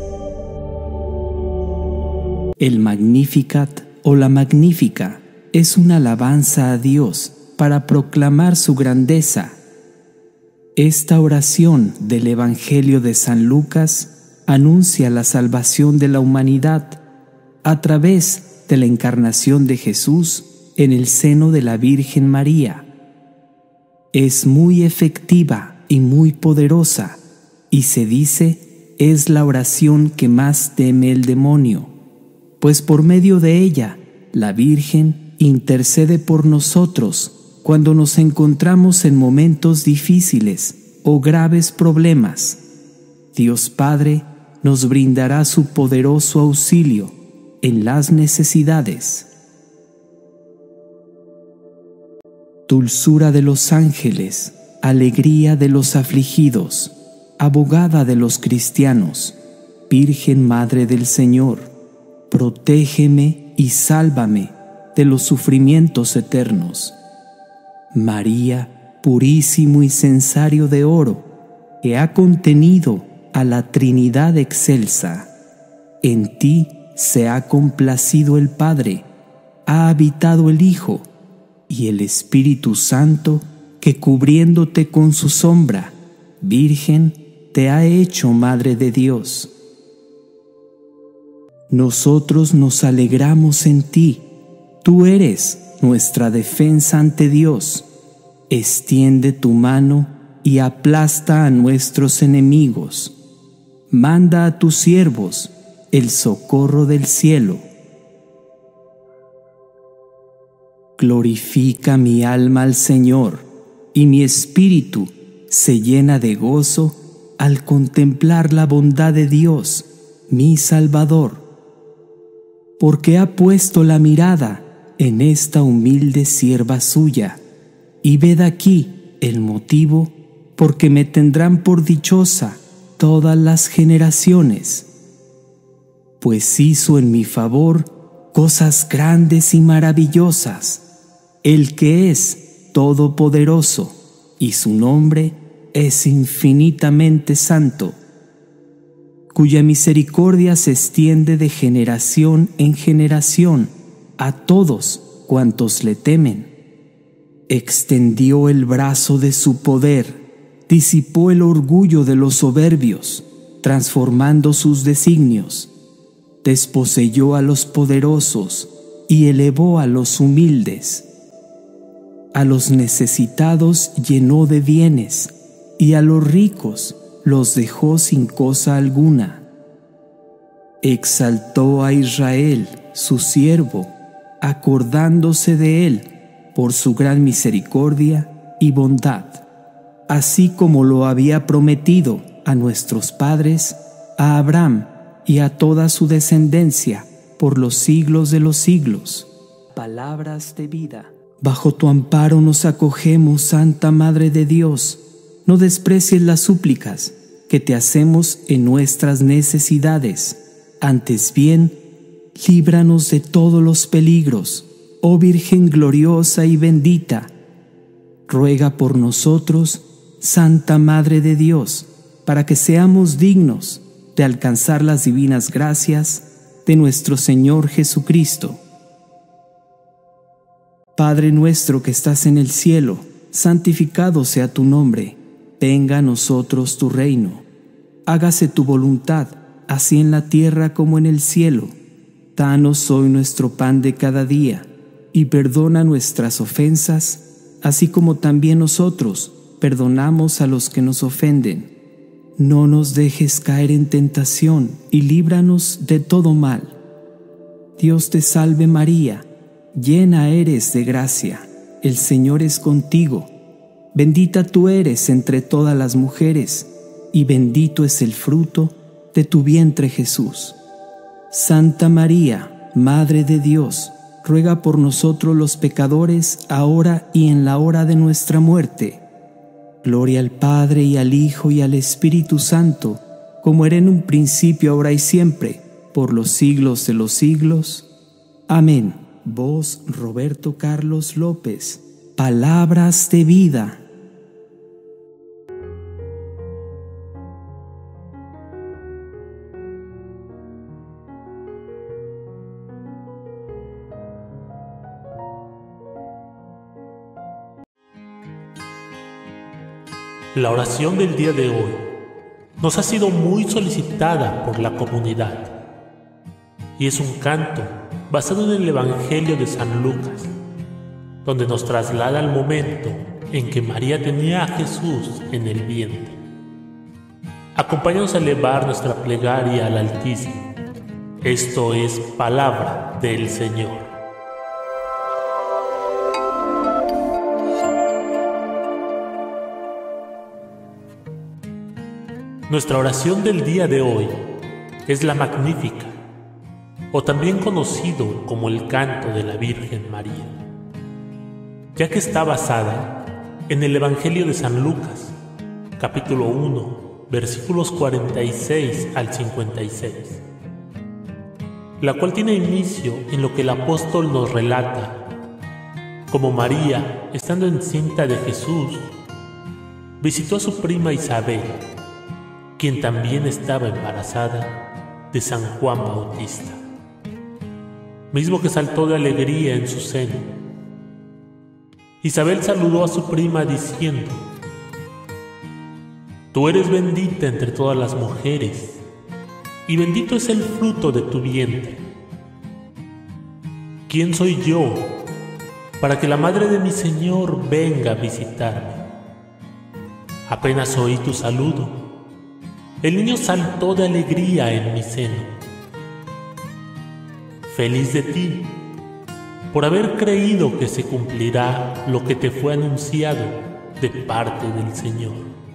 El Magnificat o la Magnífica es una alabanza a Dios para proclamar su grandeza. Esta oración del Evangelio de San Lucas anuncia la salvación de la humanidad a través de la encarnación de Jesús en el seno de la Virgen María. Es muy efectiva y muy poderosa, y se dice es la oración que más teme el demonio, pues por medio de ella la Virgen intercede por nosotros cuando nos encontramos en momentos difíciles o graves problemas. Dios Padre nos brindará su poderoso auxilio en las necesidades. Dulzura de los ángeles, alegría de los afligidos, abogada de los cristianos, Virgen Madre del Señor, protégeme y sálvame de los sufrimientos eternos. María, purísimo incensario de oro, que ha contenido a la Trinidad excelsa. En ti se ha complacido el Padre, ha habitado el Hijo, y el Espíritu Santo, que cubriéndote con su sombra, Virgen, te ha hecho Madre de Dios. Nosotros nos alegramos en ti, tú eres nuestra defensa ante Dios. Extiende tu mano y aplasta a nuestros enemigos. Manda a tus siervos el socorro del cielo. Glorifica mi alma al Señor, y mi espíritu se llena de gozo al contemplar la bondad de Dios, mi Salvador, porque ha puesto la mirada en esta humilde sierva suya, y ved aquí el motivo porque me tendrán por dichosa todas las generaciones, pues hizo en mi favor cosas grandes y maravillosas, el que es todopoderoso, y su nombre es infinitamente santo, cuya misericordia se extiende de generación en generación a todos cuantos le temen. Extendió el brazo de su poder, disipó el orgullo de los soberbios, transformando sus designios, desposeyó a los poderosos y elevó a los humildes. A los necesitados llenó de bienes, y a los ricos los dejó sin cosa alguna. Exaltó a Israel, su siervo, acordándose de él por su gran misericordia y bondad, así como lo había prometido a nuestros padres, a Abraham y a toda su descendencia por los siglos de los siglos. Palabras de vida. Bajo tu amparo nos acogemos, Santa Madre de Dios. No desprecies las súplicas que te hacemos en nuestras necesidades. Antes bien, líbranos de todos los peligros, oh Virgen gloriosa y bendita. Ruega por nosotros, Santa Madre de Dios, para que seamos dignos de alcanzar las divinas gracias de nuestro Señor Jesucristo. Padre nuestro que estás en el cielo, santificado sea tu nombre. Venga a nosotros tu reino. Hágase tu voluntad, así en la tierra como en el cielo. Danos hoy nuestro pan de cada día, y perdona nuestras ofensas, así como también nosotros perdonamos a los que nos ofenden. No nos dejes caer en tentación, y líbranos de todo mal. Dios te salve María, llena eres de gracia, el Señor es contigo. Bendita tú eres entre todas las mujeres, y bendito es el fruto de tu vientre Jesús. Santa María, Madre de Dios, ruega por nosotros los pecadores, ahora y en la hora de nuestra muerte. Gloria al Padre, y al Hijo, y al Espíritu Santo, como era en un principio, ahora y siempre, por los siglos de los siglos. Amén. Voz Roberto Carlos López. Palabras de vida. La oración del día de hoy nos ha sido muy solicitada por la comunidad y es un canto basado en el Evangelio de San Lucas, donde nos traslada al momento en que María tenía a Jesús en el vientre. Acompáñanos a elevar nuestra plegaria al Altísimo. Esto es palabra del Señor. Nuestra oración del día de hoy es la Magnífica, o también conocido como el canto de la Virgen María, ya que está basada en el Evangelio de San Lucas, capítulo 1, versículos 46 al 56, la cual tiene inicio en lo que el apóstol nos relata, como María, estando encinta de Jesús, visitó a su prima Isabel, quien también estaba embarazada de San Juan Bautista, mismo que saltó de alegría en su seno. Isabel saludó a su prima diciendo: Tú eres bendita entre todas las mujeres, y bendito es el fruto de tu vientre. ¿Quién soy yo para que la madre de mi Señor venga a visitarme? Apenas oí tu saludo, el niño saltó de alegría en mi seno. Feliz de ti, por haber creído que se cumplirá lo que te fue anunciado de parte del Señor.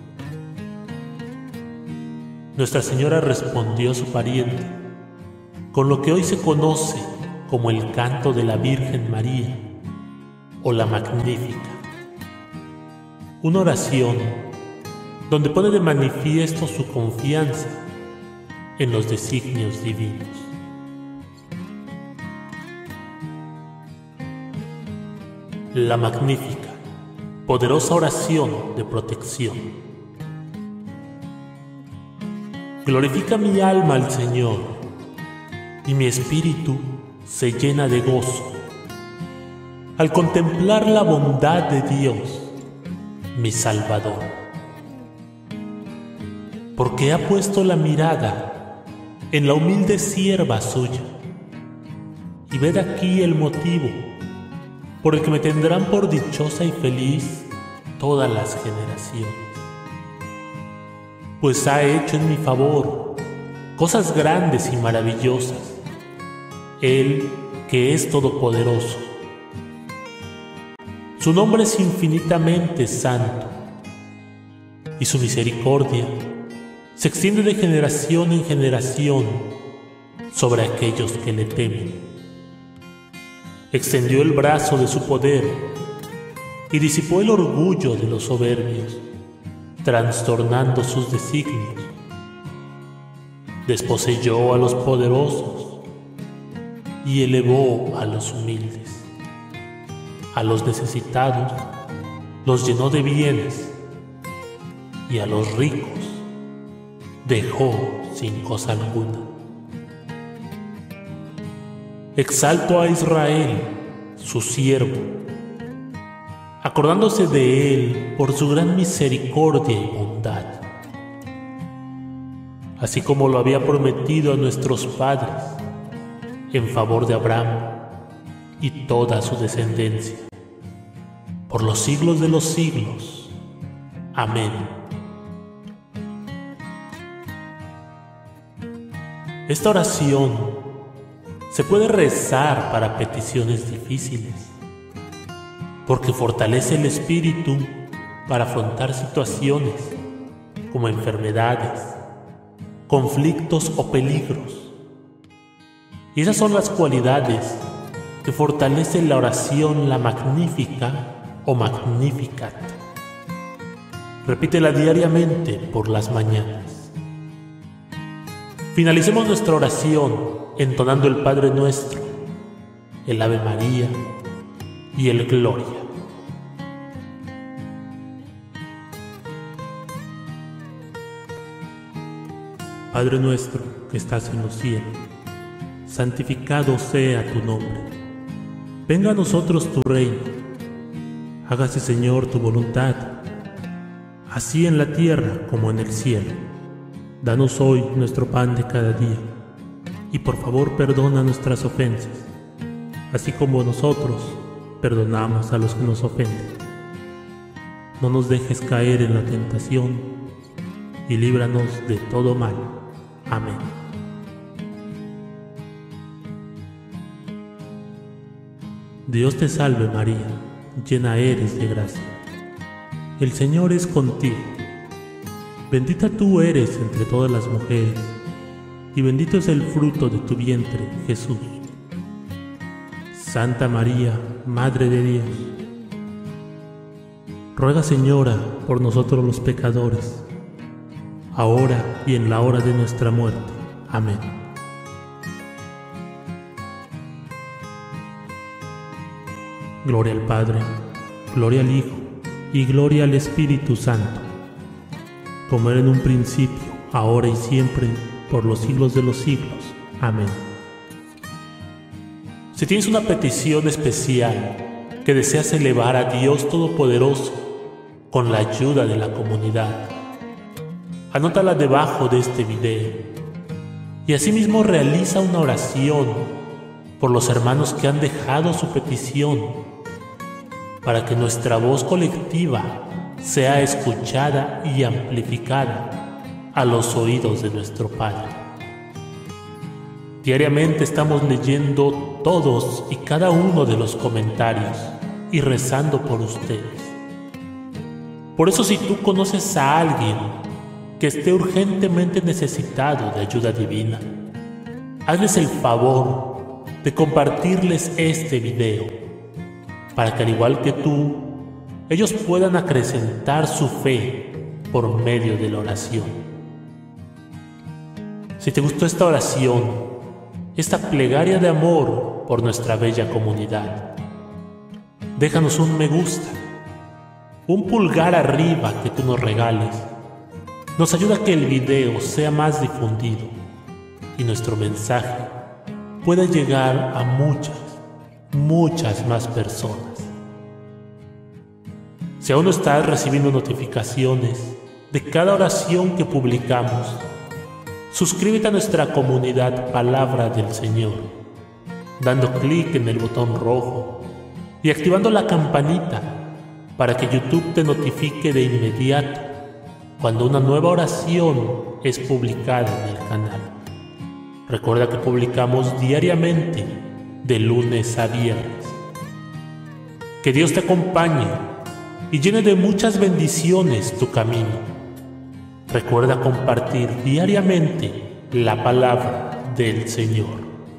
Nuestra Señora respondió a su pariente con lo que hoy se conoce como el canto de la Virgen María o la Magnífica, una oración donde pone de manifiesto su confianza en los designios divinos. La Magnífica, poderosa oración de protección. Glorifica mi alma al Señor, y mi espíritu se llena de gozo al contemplar la bondad de Dios, mi Salvador. Porque ha puesto la mirada en la humilde sierva suya. Y ved aquí el motivo por el que me tendrán por dichosa y feliz todas las generaciones. Pues ha hecho en mi favor cosas grandes y maravillosas, Él que es todopoderoso. Su nombre es infinitamente santo, y su misericordia se extiende de generación en generación sobre aquellos que le temen. Extendió el brazo de su poder y disipó el orgullo de los soberbios, trastornando sus designios. Desposeyó a los poderosos y elevó a los humildes. A los necesitados los llenó de bienes, y a los ricos dejó sin cosa alguna. Exalto a Israel, su siervo, acordándose de él por su gran misericordia y bondad, así como lo había prometido a nuestros padres, en favor de Abraham y toda su descendencia, por los siglos de los siglos. Amén. Esta oración se puede rezar para peticiones difíciles, porque fortalece el espíritu para afrontar situaciones como enfermedades, conflictos o peligros. Y esas son las cualidades que fortalecen la oración, la Magnífica o Magnificat. Repítela diariamente por las mañanas. Finalicemos nuestra oración entonando el Padre Nuestro, el Ave María y el Gloria. Padre nuestro que estás en los cielos, santificado sea tu nombre. Venga a nosotros tu reino. Hágase, Señor, tu voluntad, así en la tierra como en el cielo. Danos hoy nuestro pan de cada día, y por favor perdona nuestras ofensas, así como nosotros perdonamos a los que nos ofenden. No nos dejes caer en la tentación, y líbranos de todo mal. Amén. Dios te salve María, llena eres de gracia. El Señor es contigo. Bendita tú eres entre todas las mujeres, y bendito es el fruto de tu vientre, Jesús. Santa María, Madre de Dios, ruega, Señora, por nosotros los pecadores, ahora y en la hora de nuestra muerte. Amén. Gloria al Padre, gloria al Hijo y gloria al Espíritu Santo, como era en un principio, ahora y siempre, por los siglos de los siglos. Amén. Si tienes una petición especial que deseas elevar a Dios Todopoderoso con la ayuda de la comunidad, anótala debajo de este video y asimismo realiza una oración por los hermanos que han dejado su petición para que nuestra voz colectiva sea escuchada y amplificada a los oídos de nuestro Padre. Diariamente estamos leyendo todos y cada uno de los comentarios y rezando por ustedes. Por eso, si tú conoces a alguien que esté urgentemente necesitado de ayuda divina, hazles el favor de compartirles este video, para que al igual que tú, ellos puedan acrecentar su fe por medio de la oración. Si te gustó esta oración, esta plegaria de amor por nuestra bella comunidad, déjanos un me gusta, un pulgar arriba que tú nos regales. Nos ayuda a que el video sea más difundido y nuestro mensaje pueda llegar a muchas más personas. Si aún no estás recibiendo notificaciones de cada oración que publicamos, suscríbete a nuestra comunidad Palabra del Señor, dando clic en el botón rojo y activando la campanita para que YouTube te notifique de inmediato cuando una nueva oración es publicada en el canal. Recuerda que publicamos diariamente de lunes a viernes. Que Dios te acompañe y llene de muchas bendiciones tu camino. Recuerda compartir diariamente la palabra del Señor.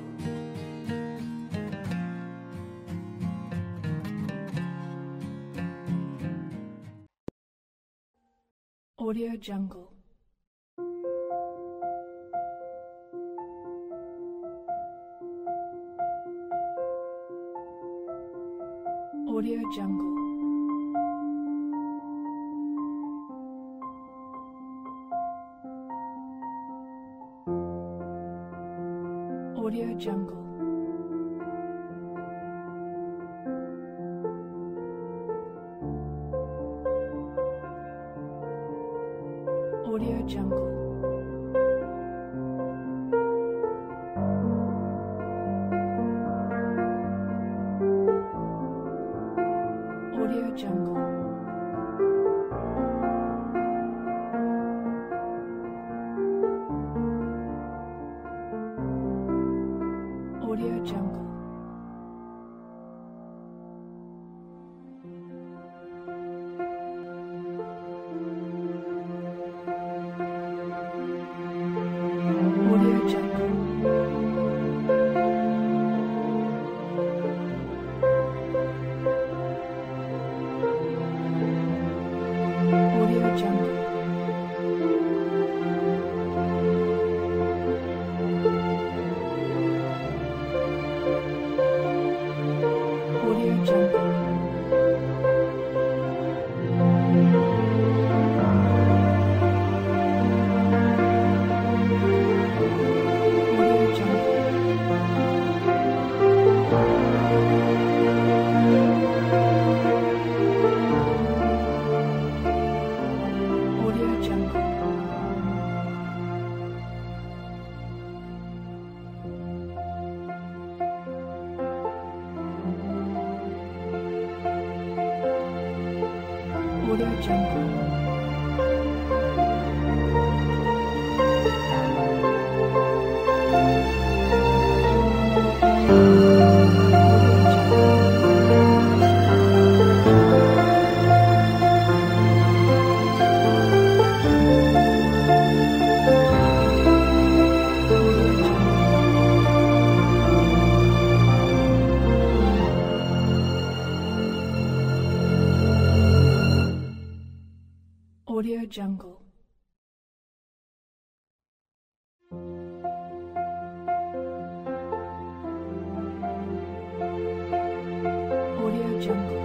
Audio Jungle. Audio Jungle. Audio Jungle. Audio Jungle. Audio Jungle. Audio Jungle. Audio Jungle. Audio Jungle. Audio Jungle. Audio Jungle. Audio Jungle. Audio Jungle. Audio Jungle.